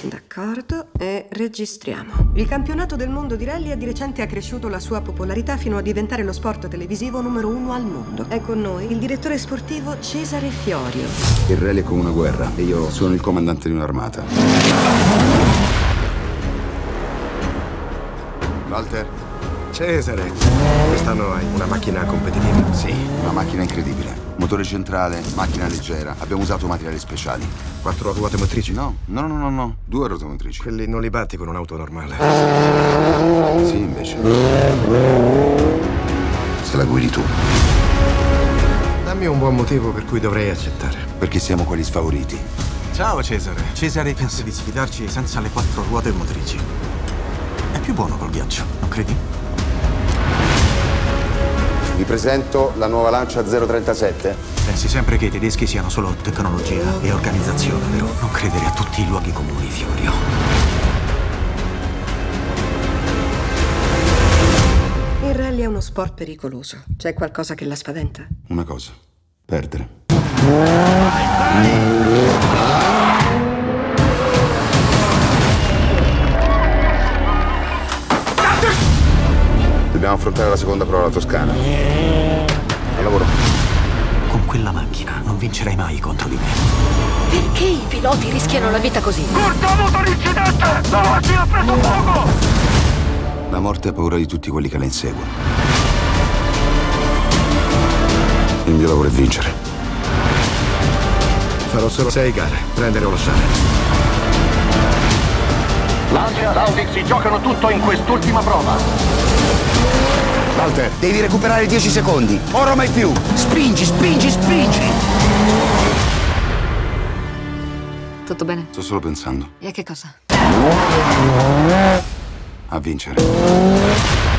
D'accordo, e registriamo. Il campionato del mondo di rally ha di recente accresciuto la sua popolarità fino a diventare lo sport televisivo numero 1 al mondo. È con noi il direttore sportivo Cesare Fiorio. Il rally è come una guerra e io sono il comandante di un'armata. Walter? Cesare, quest'anno hai una macchina competitiva? Sì, una macchina incredibile. Motore centrale, macchina leggera. Abbiamo usato materiali speciali. 4 ruote motrici? No, 2 ruote motrici. Quelli non li batti con un'auto normale. Sì, invece. Se la guidi tu. Dammi un buon motivo per cui dovrei accettare. Perché siamo quelli sfavoriti. Ciao Cesare. Cesare pensa di sfidarci senza le 4 ruote motrici. È più buono col ghiaccio, non credi? Vi presento la nuova Lancia 037. Pensi sempre che i tedeschi siano solo tecnologia e organizzazione, vero? Non credere a tutti i luoghi comuni, Fiorio. Il rally è uno sport pericoloso. C'è qualcosa che la spaventa? Una cosa. Perdere. Dobbiamo affrontare la seconda prova alla Toscana. Al lavoro. Con quella macchina non vincerai mai contro di me. Perché i piloti rischiano la vita così? Kurt ha avuto un incidente! La macchina ha preso fuoco! La morte ha paura di tutti quelli che la inseguono. Il mio lavoro è vincere. Farò solo 6 gare, prendere o lasciare. Lancia e Laudix si giocano tutto in quest'ultima prova. Walter, devi recuperare 10 secondi. Ora mai più. Spingi, spingi, spingi. Tutto bene? Sto solo pensando E a che cosa? a vincere.